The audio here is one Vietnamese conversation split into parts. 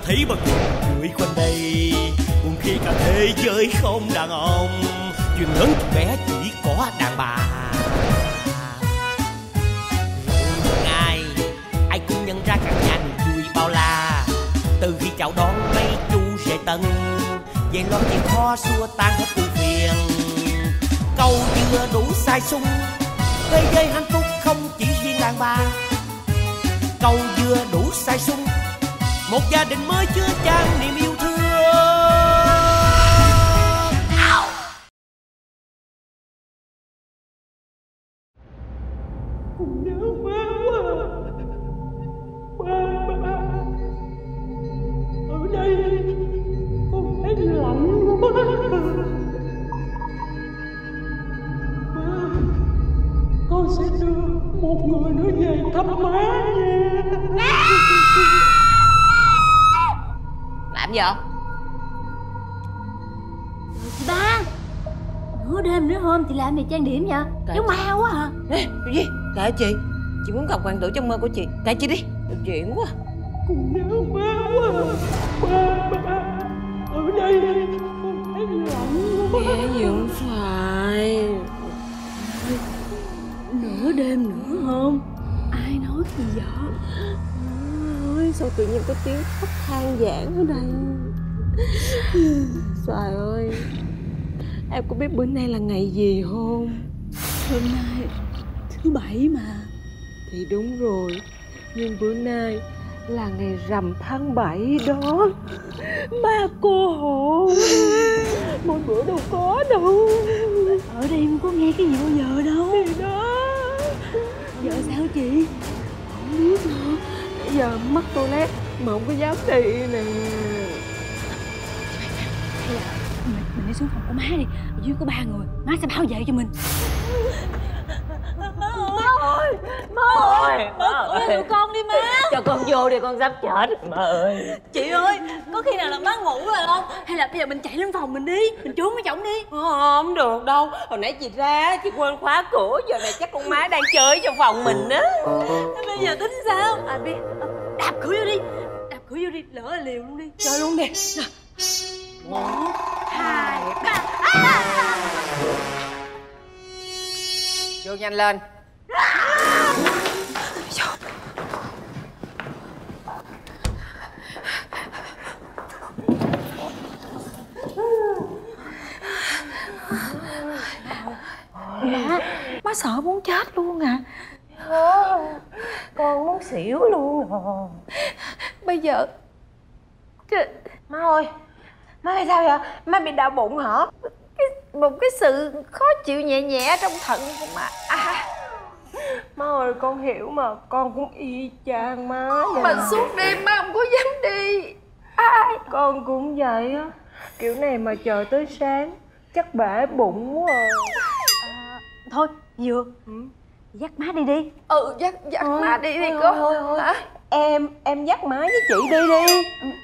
thấy bần người quanh đây, buồn khi cả thế giới không đàn ông, chuyện lớn chuyện bé chỉ có đàn bà. Ai ai cũng nhận ra căn nhà niềm vui bao la, từ khi chào đón mấy chú rể tân, về lo chuyện khó xua tan hết ưu phiền. Câu chưa đủ sai sung, thế giới hạnh phúc không chỉ riêng đàn bà. Câu vừa đủ sai sung, một gia đình mới chưa chan niềm yêu thương. Con nhớ má quá. Ba, ở đây con thấy lạnh quá. Ba, con sẽ đưa một người nữa về thăm má nha. Làm gì vậy? Chị ba, nửa đêm nửa hôm thì làm gì trang điểm vậy? Giống ma quá à. Nè, cái gì? Kệ chị muốn gặp hoàng tử trong mơ của chị. Kệ chị đi, được chuyện quá. Con nhớ má quá. Ba, ở đây con thấy lạnh quá. Nghe gì không phải. Nửa đêm nửa hôm, ai nói gì vậy? Ôi, sao tự nhiên có tiếng khóc than vãn ở đây. Xoài ơi, em có biết bữa nay là ngày gì không? Hôm nay thứ bảy mà. Thì đúng rồi, nhưng bữa nay là ngày rằm tháng 7 đó. Ma cô hồn. Mỗi bữa đâu có đâu. Ở đây không có nghe cái gì bao giờ đâu. Thì đó. Giờ sao chị? Không biết nữa. Giờ mắc toilet mà không có dám đi nè. Hay là mình đi xuống phòng của má đi. Ở dưới có 3 người, má sẽ bảo vệ cho mình. Má ơi, má ơi, má ơi. Đưa con đi má. Cho con vô đi, con sắp chết. Má ơi. Chị ơi, có khi nào là má ngủ rồi không? Hay là bây giờ mình chạy lên phòng mình đi, mình trốn với chồng đi. Không được đâu. Hồi nãy chị ra, chị quên khóa cửa. Giờ này chắc con má đang chơi trong phòng mình á. Bây giờ tính sao? À, đạp cửa vô đi. Đạp cửa vô đi, lỡ là liều luôn đi. Chơi luôn đi. 1, 2, 3. Vô nhanh lên. Má sợ muốn chết luôn à. Con muốn xỉu luôn rồi. Bây giờ Má ơi, má bị sao vậy? Má bị đau bụng hả? Một cái sự khó chịu nhẹ nhẹ trong thận của má. Má ơi, con hiểu mà, con cũng y chang má vậy. mà suốt đêm má không có dám đi. Con cũng vậy á. Kiểu này mà chờ tới sáng chắc bể bụng quá à. Thôi, vừa dắt má đi đi. Dắt má đi đi con. Thôi. Hả? Em dắt má với chị đi đi.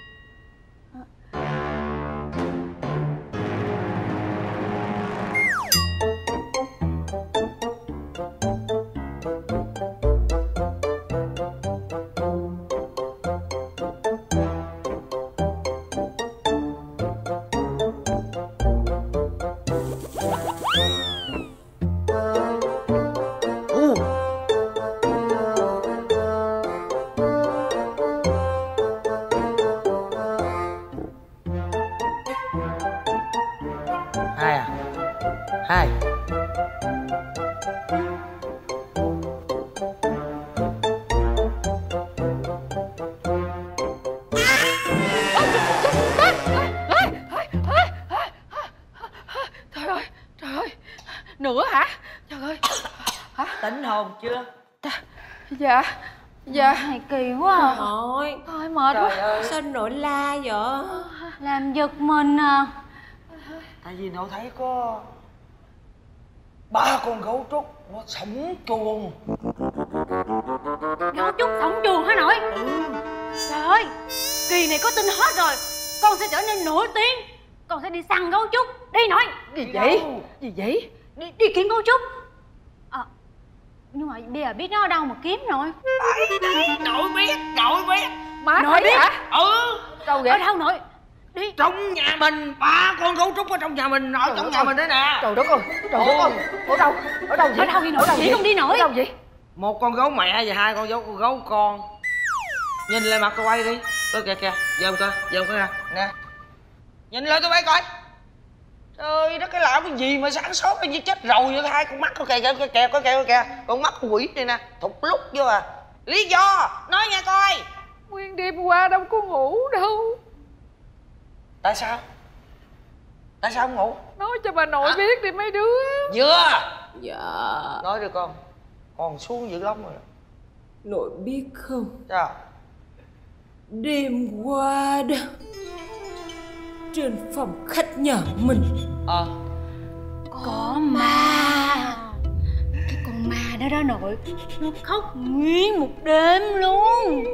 Hai. Trời ơi, nữa hả? Trời ơi. Hả? Tỉnh hồn chưa? Dạ này kỳ quá à. Thôi Mệt quá. trời ơi, sao nỗi la vậy? Làm giật mình à. Tại vì nội thấy có 3 con gấu trúc nó sống chuồng. Gấu trúc sống chuồng hả nội? Trời ơi, kỳ này có tin hot rồi. Con sẽ trở nên nổi tiếng. Con sẽ đi săn gấu trúc. Đi nội. Gì vậy? Gì vậy? Đi kiếm gấu trúc. Nhưng mà bây giờ biết nó ở đâu mà kiếm nội. Nội biết Má nội thấy biết. hả? Đâu vậy? Ở đâu nội? Đi. Trong nhà mình, 3 con gấu trúc ở trong nhà mình, ở trong nhà mình đấy nè. Trời đất ơi, trời đất ơi. Ở đâu? Ở đâu vậy? Ở đâu vậy nội? Chỉ không đi nổi. Ở đâu vậy? Một con gấu mẹ và 2 con gấu con. Nhìn lên mặt tôi quay đi. Tôi kìa, dòm coi ra. Nè. Nhìn lên tôi quay coi. Trời đất, cái làm cái gì mà sáng sớm như chết rồi vậy? 2 con mắt có kìa. Con mắt quỷ này nè, thục lúc vô à. Lý do, nói nghe coi. Nguyên đêm qua đâu có ngủ đâu. Tại sao không ngủ? Nói cho bà nội biết đi mấy đứa. Vừa. Dạ. Nói đi con xuống dữ lắm rồi. Nội biết không, Sao? đêm qua đó, trên phòng khách nhà mình Có ma. Cái con ma đó nội, nó khóc nguyên một đêm luôn.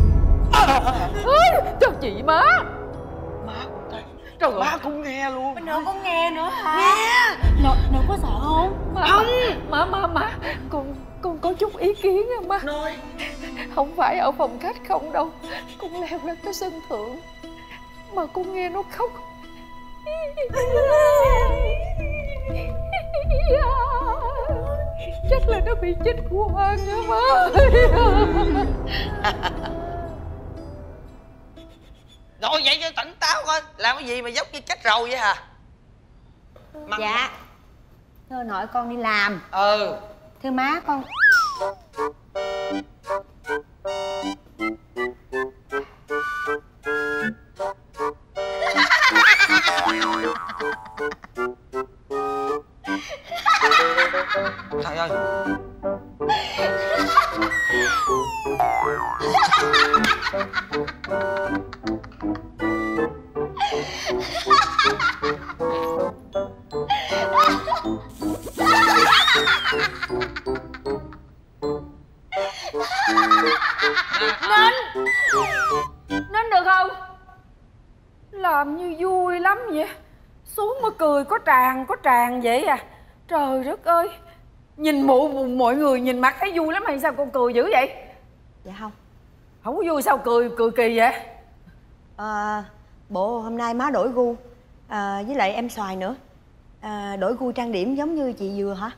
Trời chị má. Má cũng thấy. Trời ơi. Má cũng nghe luôn. Bên nội con nghe nữa hả? Nghe. Nội có sợ không? Má, con có chút ý kiến á má. Nói. Không phải ở phòng khách không đâu. Con leo lên cái sân thượng mà con nghe nó khóc. Chắc là nó bị chết quang á má ơi. Ngồi dậy cho tỉnh táo coi. Làm cái gì mà giống như chết rồi vậy hả? Dạ. Thưa nội con đi làm. Thưa má con. Trời ơi. Nên được không? Làm như vui lắm vậy. Xuống mà cười có tràn vậy à. Trời đất ơi. Nhìn mọi người nhìn mặt thấy vui lắm hay sao con cười dữ vậy? Dạ không. Không có vui sao cười kỳ vậy? Bộ hôm nay má đổi gu với lại em Xoài nữa. Đổi gu trang điểm giống như chị Dừa hả?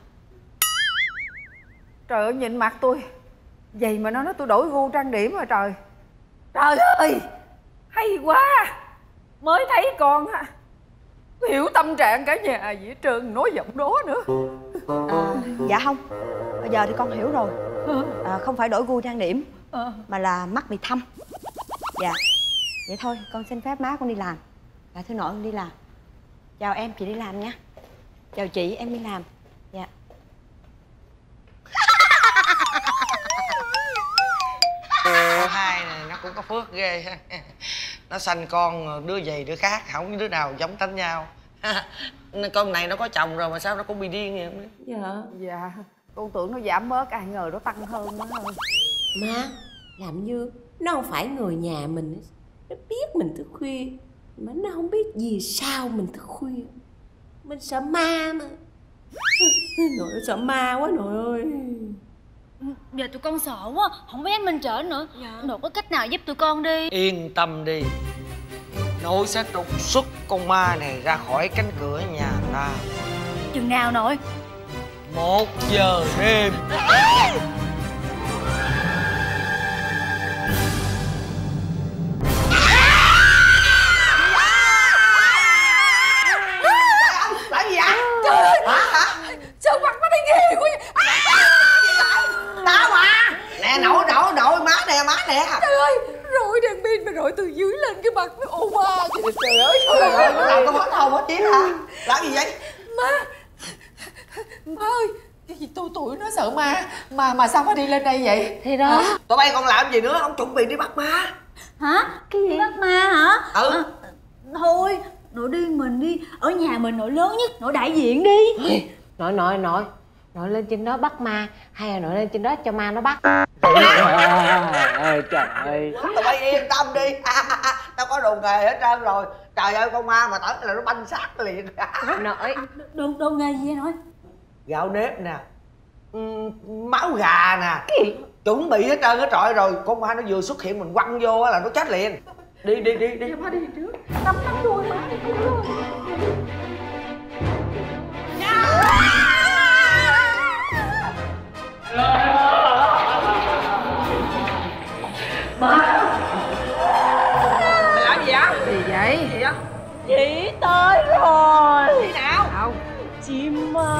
Trời ơi nhìn mặt tôi vậy mà nó nói tôi đổi gu trang điểm rồi trời. Trời ơi hay quá. Mới thấy con ha, hiểu tâm trạng cả nhà gì hết trơn, nói giọng đó nữa. Dạ không. Bây giờ thì con hiểu rồi. Không phải đổi gu trang điểm mà là mắt bị thâm. Dạ. Vậy thôi con xin phép má con đi làm. Dạ thưa nội con đi làm. Chào em, chị đi làm nha. Chào chị, em đi làm. Dạ. Hai này nó cũng có phước ghê. Nó sanh con đứa gì đứa khác, không đứa nào giống tánh nhau. Con này nó có chồng rồi mà sao nó cũng bị điên vậy? Dạ. Con tưởng nó giảm bớt, ai ngờ nó tăng hơn má ơi. má làm như nó không phải người nhà mình. Nó biết mình thức khuya mà nó không biết vì sao mình thức khuya. Mình sợ ma mà. Nội ơi, sợ ma quá nội ơi. Giờ tụi con sợ quá, không biết mình trở nữa. Nội có cách nào giúp tụi con đi. Yên tâm đi, nội sẽ trục xuất con ma này ra khỏi cánh cửa nhà ta. Chừng nào nội? 1 giờ đêm. Làm gì vậy? Trời ơi. Hả? Sao mặt nó thấy ghê quá vậy? Tao mà. Nè nội má nè. Trời ơi, rọi đèn pin mà rọi từ dưới lên cái mặt nó ô ma. Trời ơi. Nó làm con hết hồn hết tiếng hả? Làm gì vậy? Má ơi, cái gì tuổi nó sợ ma mà sao nó đi lên đây vậy? Thì đó. Tụi bay còn làm gì nữa, không chuẩn bị đi bắt ma? Hả? Cái gì? Bắt ma hả? Thôi, nội đi mình đi. Ở nhà mình nội lớn nhất, nội đại diện đi. Nội lên trên đó bắt ma hay là nội lên trên đó cho ma nó bắt? Trời ơi. Tụi bay yên tâm đi. Tao có đồ nghề hết trơn rồi. Trời ơi, con ma mà tới là nó banh xác liền. Nội Đồ nghề gì vậy nội? Gạo nếp nè, máu gà nè, chuẩn bị hết trơn hết trọi rồi, con ma nó vừa xuất hiện mình quăng vô á là nó chết liền. Đi. Má đi trước. Nắm đuôi má đi trước. Mày làm gì vậy? Gì vậy? Gì vậy? Chị tới rồi. Chị nào? Đâu? Chim ma.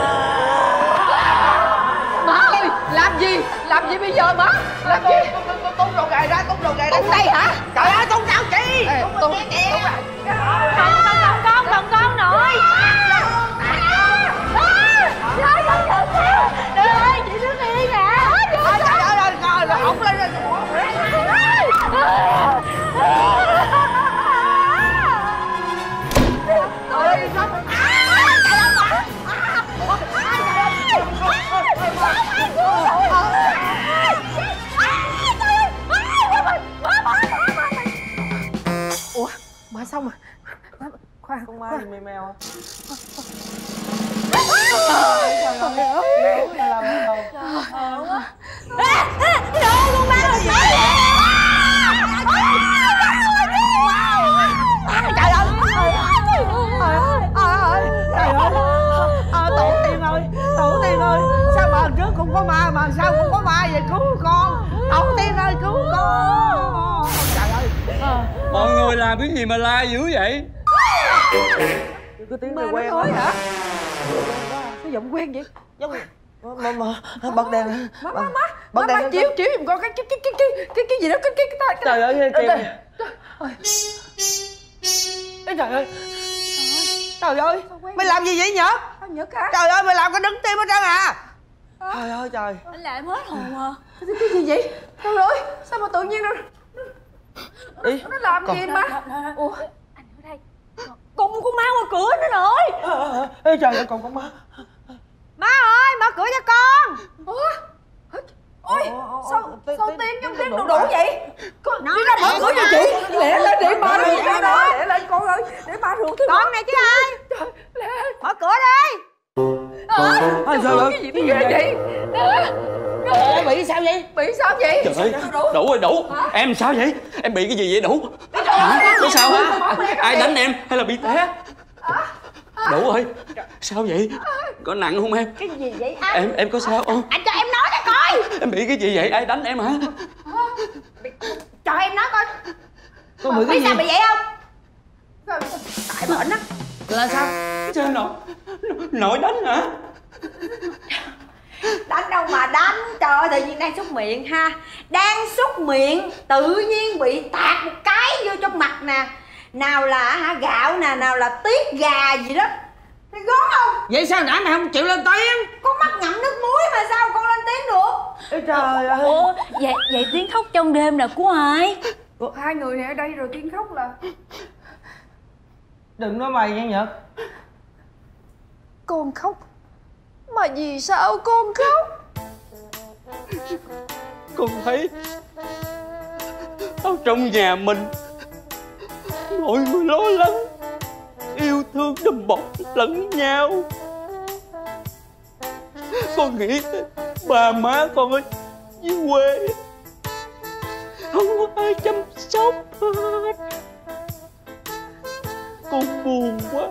Má ơi, làm gì bây giờ má? Làm gì? Tung đồ gầy ra, tung đồ gầy ra. Tung đây hả? Trời ơi, tung sao chị? Tung con nội. Trời ơi, chị đứng yên nè. Trời ơi, ổng lên rồi. Ủa, mà xong rồi. Khoan, Con ma gì mèo mèo. Tổ tiên ơi, sao mà lần trước cũng có ma mà sao cũng có ma vậy, cứu con. Tổ tiên ơi, cứu con. Trời ơi. Mọi người làm cái gì mà la dữ vậy? Cái tiếng này quen rồi hả? Sao giọng quen vậy? Giống bật đèn. Má chiếu giùm con cái gì đó, cái trời ơi, kìa. Trời ơi. Trời ơi, mày làm gì vậy Nhật? Nhật hả? Trời ơi, mày làm cái đứng tim hết trơn à? Trời ơi trời. Anh làm em hết hồn à. Cái gì vậy? Trời ơi, sao mà tự nhiên nó làm gì má? Ủa, Anh ở đây cùng con ma ngoài cửa nữa rồi. Ê trời ơi, còn con ma. má ơi, mở cửa cho con. Ôi, sao tiếng trong tiếng đủ vậy? Con đi ra mở cửa cho chị. Lẹ lên để ma rượt ra đó. Lẹ lên con ơi, để ma rượt thôi. Con này chứ ai? Mở cửa đi. Trời ơi, cái gì ghê vậy? bị sao vậy? Bị sao vậy? Trời ơi, đủ rồi đủ. Em sao vậy? Em bị cái gì vậy đủ? Hả? Có sao hả? Ai đánh em hay là bị té? Đủ rồi. Sao vậy? Có nặng không em? Cái gì vậy anh? Em có sao không? Anh cho em nói cho coi. Em bị cái gì vậy? Ai đánh em hả? Cho em nói coi. Con bị cái Biết gì? sao bị vậy không? Tại bệnh á. Là sao? Sao nội đánh hả? Đánh đâu mà đánh. Trời ơi, tự nhiên đang xúc miệng ha. Đang xúc miệng tự nhiên bị tạt một cái vô trong mặt nè. Nào là gạo nè, nào là tiết gà gì đó. Mày gớm không? Vậy sao nãy mày không chịu lên tiếng? Con mắt ngậm nước muối mà sao con lên tiếng được? Ê trời ơi. Ủa, vậy tiếng khóc trong đêm là của ai? Hai người này ở đây rồi tiếng khóc là Đừng nói mày nha Nhật. con khóc. Mà vì sao con khóc? Con thấy ở trong nhà mình mọi người lo lắng, yêu thương đùm bọc lẫn nhau. Con nghĩ ba má con ở dưới quê không có ai chăm sóc hết. Con buồn quá.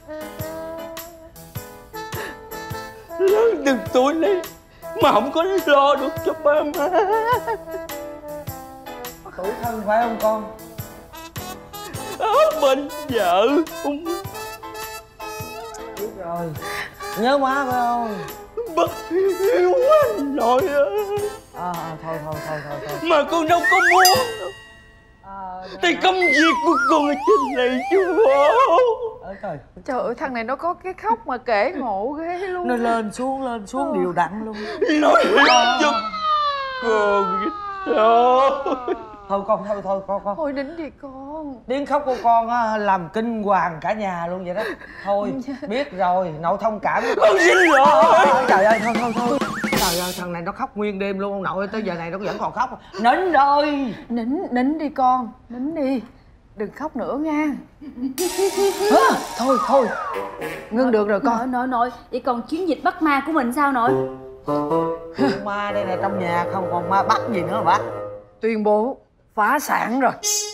Lớn từng tuổi này mà không có lo được cho ba má. Tuổi thân phải không con? Ở bên vợ không. Biết rồi. Nhớ má phải không? Bất hiếu quá nội ơi. Thôi. Mà con đâu có muốn. Thì công việc của con ở trên này chú ơi. Trời. Trời ơi, thằng này nó có cái khóc mà kể ngộ ghê luôn. Nó lên xuống đều đặn luôn. Nói hết cho con biết sao. Thôi con, thôi con. Thôi nín đi con. Tiếng khóc của con á làm kinh hoàng cả nhà luôn vậy đó. Thôi biết rồi, nội thông cảm. Con xin lỗi. Trời ơi, thôi. Trời ơi, thằng này nó khóc nguyên đêm luôn ông nội, tới giờ này nó vẫn còn khóc. Nín rồi. Nín đi con, nín đi. Đừng khóc nữa nha. Thôi ngưng được rồi con. Nội, vậy còn chiến dịch bắt ma của mình sao nội? Ma đây này trong nhà không còn ma bắt gì nữa hả bác? Tuyên bố phá sản rồi.